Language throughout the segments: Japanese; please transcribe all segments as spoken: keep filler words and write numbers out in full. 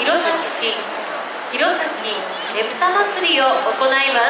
弘前市弘前ねぷた祭りを行います。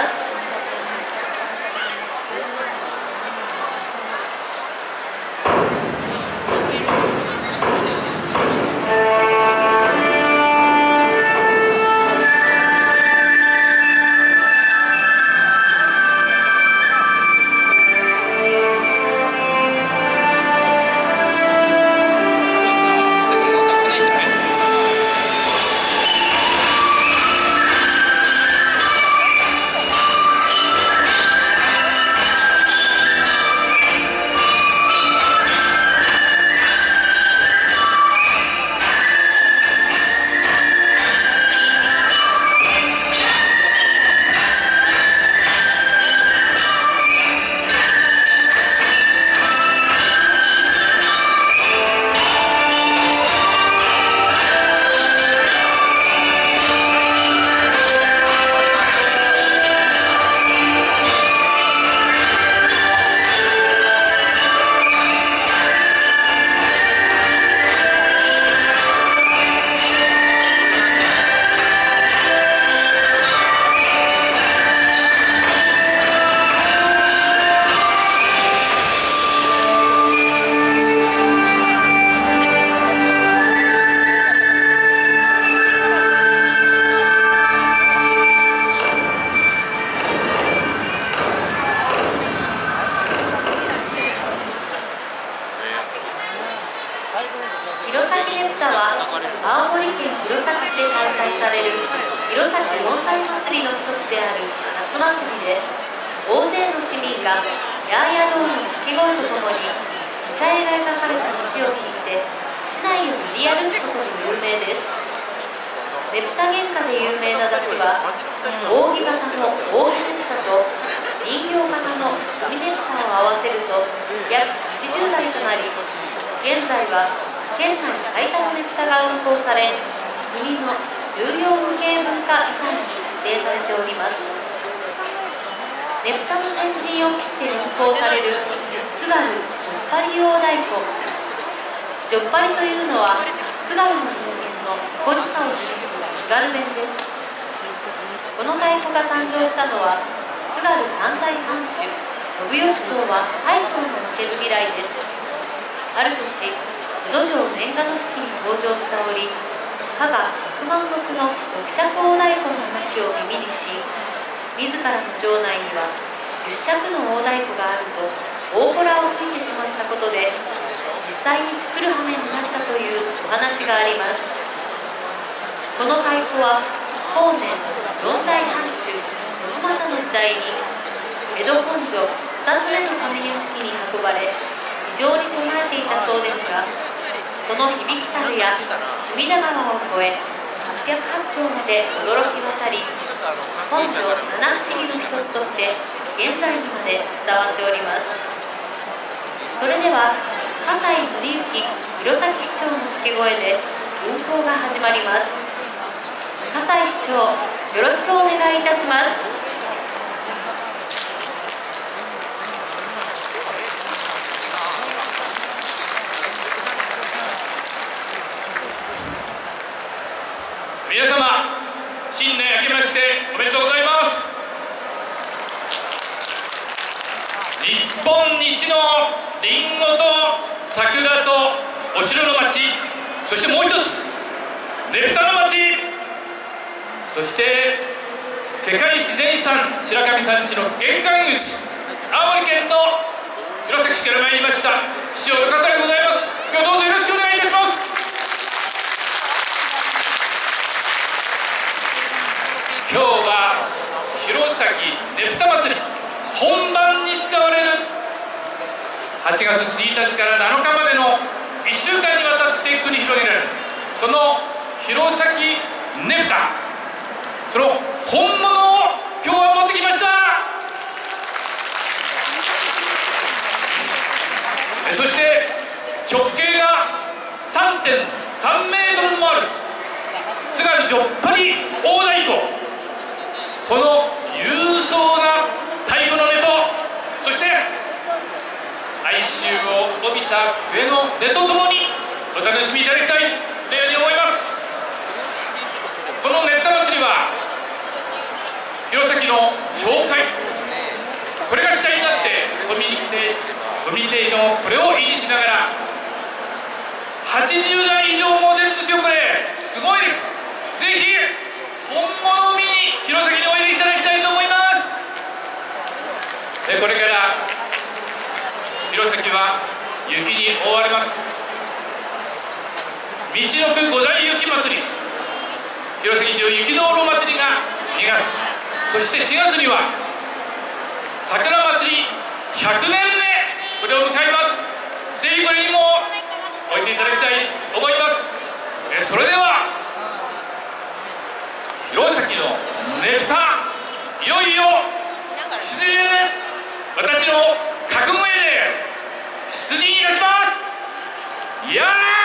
弘前ねぷたは青森県弘前市で開催される弘前四大祭りの一つである夏祭りで、大勢の市民がヤーヤドーの掛け声とともに武者絵が描かれた橋を引いて市内を練り歩くことで有名です。ねぷた原価で有名な山車は扇形の扇ねぷたと人形形の紙ねぷたを合わせると約はちじゅうだいとなり、現在は県内最多のねぷたが運行され、国の重要無形文化遺産に指定されております。ねぷたの先陣を切って運行される津軽じょっぱり大太鼓。じょっぱりというのは津軽の人間の孤児さを示す津軽弁です。この太鼓が誕生したのは津軽三代藩主信義公は大層の負けず嫌いです。ある年、江戸城年賀の式に登場しており、加賀百万石の六尺大太鼓の話を耳にし、自らの城内には十尺の大太鼓があると大ホラを吹いてしまったことで、実際に作る羽目になったというお話があります。この太鼓は後年四代藩主信正の時代に江戸本所二つ目の亀屋敷に運ばれ、非常に備えていたそうですが、その響きたるや隅田川を越えはっぴゃくはち丁まで驚き渡り、本所七不思議の一つとして現在にまで伝わっております。それでは葛西紀之弘前市長の掛け声で運行が始まります。葛西市長、よろしくお願いいたします。 皆様、新年明けましておめでとうございます。日本一のりんごと桜とお城の町、そしてもう一つねぷたの町、そして世界自然遺産白神山地の玄関口、青森県の弘前市から参りました市長の笠でございます。今日どうぞよろしくお願いいたします。今日は弘前ねぷた祭り本番に使われるはちがつついたちからなのかまでのいっしゅうかんにわたって繰り広げられるその弘前ねぷた、その本物を今日は持ってきました。そして直径が さんてんさんメートルもある津軽じょっぱり大太鼓、この勇壮な太鼓の音と、そして哀愁を帯びた笛の音とともにお楽しみいただきたいというように思います。 ちじゅうだい以上も出るんですよ。これすごいです。ぜひ本物を見に弘前においでいただきたいと思います。でこれから弘前は雪に覆われます。道のく五大雪まつり、弘前城雪道路まつりがにがつ、そしてしがつには桜まつりひゃくねんめ、これを迎えます。ぜひこれにもおいでいただきたいと思います。えそれでは弘前のねぷた、いよいよ出陣です。私の覚悟絵で出陣いたします。やー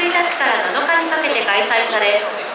いたちからなのかにかけて開催され、